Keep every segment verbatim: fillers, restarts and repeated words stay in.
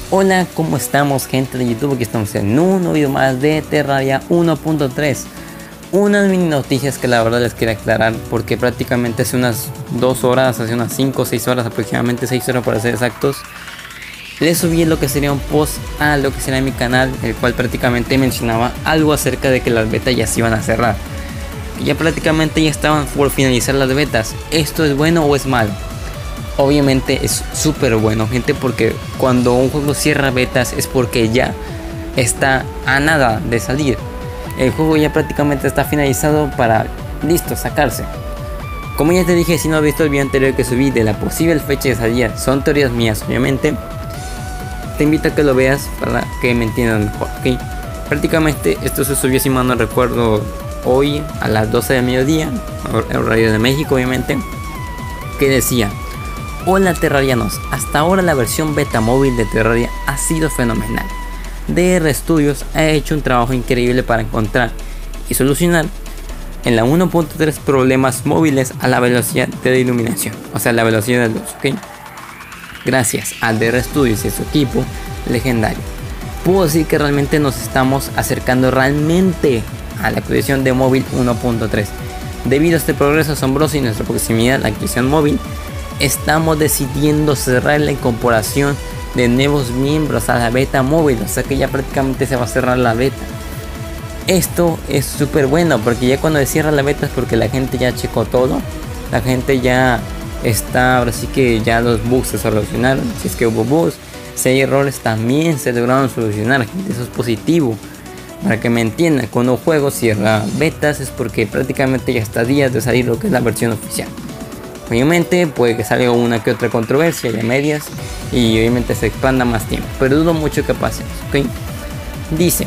Hola, ¿cómo estamos, gente de YouTube? Aquí estamos en un nuevo video más de Terraria uno punto tres. Unas mini noticias que la verdad les quiero aclarar, porque prácticamente hace unas dos horas, hace unas cinco o seis horas, aproximadamente seis horas para ser exactos, les subí lo que sería un post a lo que sería mi canal, el cual prácticamente mencionaba algo acerca de que las betas ya se iban a cerrar. Ya prácticamente ya estaban por finalizar las betas. ¿Esto es bueno o es malo? Obviamente es súper bueno, gente, porque cuando un juego cierra betas es porque ya está a nada de salir. El juego ya prácticamente está finalizado para listo sacarse. Como ya te dije, si no has visto el video anterior que subí de la posible fecha de salida, son teorías mías obviamente, te invito a que lo veas para que me entiendan mejor, ¿ok? Prácticamente esto se subió, si mal no recuerdo, hoy a las doce del mediodía, horario de México obviamente, que decía: hola terrarianos, hasta ahora la versión beta móvil de Terraria ha sido fenomenal. D R Studios ha hecho un trabajo increíble para encontrar y solucionar en la uno punto tres problemas móviles a la velocidad de iluminación, o sea, la velocidad de luz, ¿ok? Gracias a D R Studios y su equipo legendario, puedo decir que realmente nos estamos acercando realmente a la actualización de móvil uno punto tres. Debido a este progreso asombroso y nuestra proximidad a la actualización móvil, estamos decidiendo cerrar la incorporación de nuevos miembros a la beta móvil, o sea que ya prácticamente se va a cerrar la beta. Esto es súper bueno, porque ya cuando se cierra la beta es porque la gente ya checó todo, la gente ya está, ahora sí que ya los bugs se solucionaron, si es que hubo bugs, si hay errores también se lograron solucionar, gente, eso es positivo. Para que me entiendan, cuando un juego cierra betas es porque prácticamente ya está a días de salir lo que es la versión oficial. Obviamente puede que salga una que otra controversia y a medias, y obviamente se expanda más tiempo, pero dudo mucho que pase, ¿ok? Dice: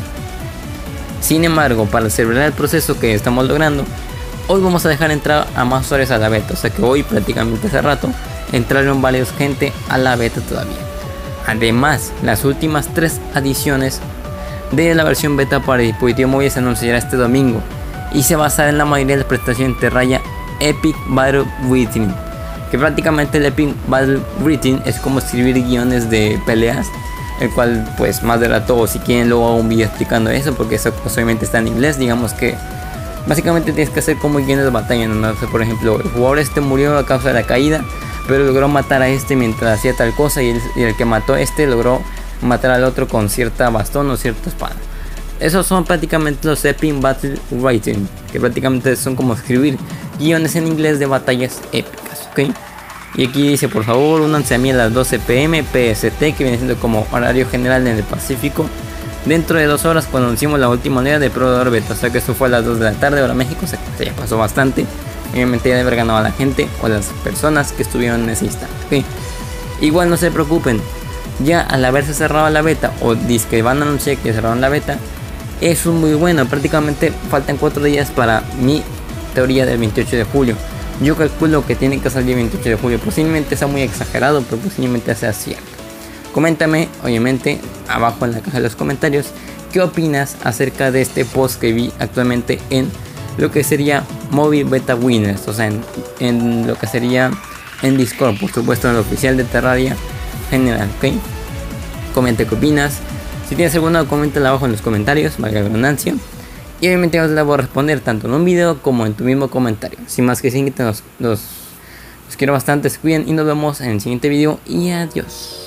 sin embargo, para acelerar el proceso que estamos logrando, hoy vamos a dejar entrar a más usuarios a la beta, o sea que hoy prácticamente hace rato entraron varios gente a la beta todavía. Además, las últimas tres adiciones de la versión beta para dispositivo móvil se anunciará este domingo y se basará en la mayoría de las prestaciones de Terraria Epic Battle Written, que prácticamente el Epic Battle Written es como escribir guiones de peleas, el cual pues más de rato, si quieren luego hago un video explicando eso, porque eso pues, obviamente está en inglés. Digamos que básicamente tienes que hacer como guiones de batalla, ¿no? O sea, por ejemplo, el jugador este murió a causa de la caída, pero logró matar a este mientras hacía tal cosa, y el, y el que mató a este logró matar al otro con cierta bastón o cierta espada. Esos son prácticamente los Epic Battle Writing, que prácticamente son como escribir guiones en inglés de batallas épicas, ¿ok? Y aquí dice: por favor, únanse a mí a las doce pe eme P S T, que viene siendo como horario general en el Pacífico, dentro de dos horas, cuando anunciamos la última oleada de proveedor beta. O sea que esto fue a las dos de la tarde hora México, o sea que ya pasó bastante. Obviamente ya debe haber ganado a la gente o a las personas que estuvieron en ese instante, ¿ok? Igual no se preocupen, ya al haberse cerrado la beta, o dice que van a anunciar que cerraron la beta, eso es muy bueno. Prácticamente faltan cuatro días para mi teoría del veintiocho de julio. Yo calculo que tiene que salir el veintiocho de julio. Posiblemente sea muy exagerado, pero posiblemente sea cierto. Coméntame, obviamente, abajo en la caja de los comentarios, qué opinas acerca de este post que vi actualmente en lo que sería Mobile Beta Winners, o sea, en, en lo que sería en Discord, por supuesto, en el oficial de Terraria general, ¿ok? Comenta qué opinas. Si tienes alguna, coméntala abajo en los comentarios, valga la redundancia. Y obviamente os la voy a responder tanto en un video como en tu mismo comentario. Sin más que decir, los, los, los quiero bastante, se cuiden y nos vemos en el siguiente video y adiós.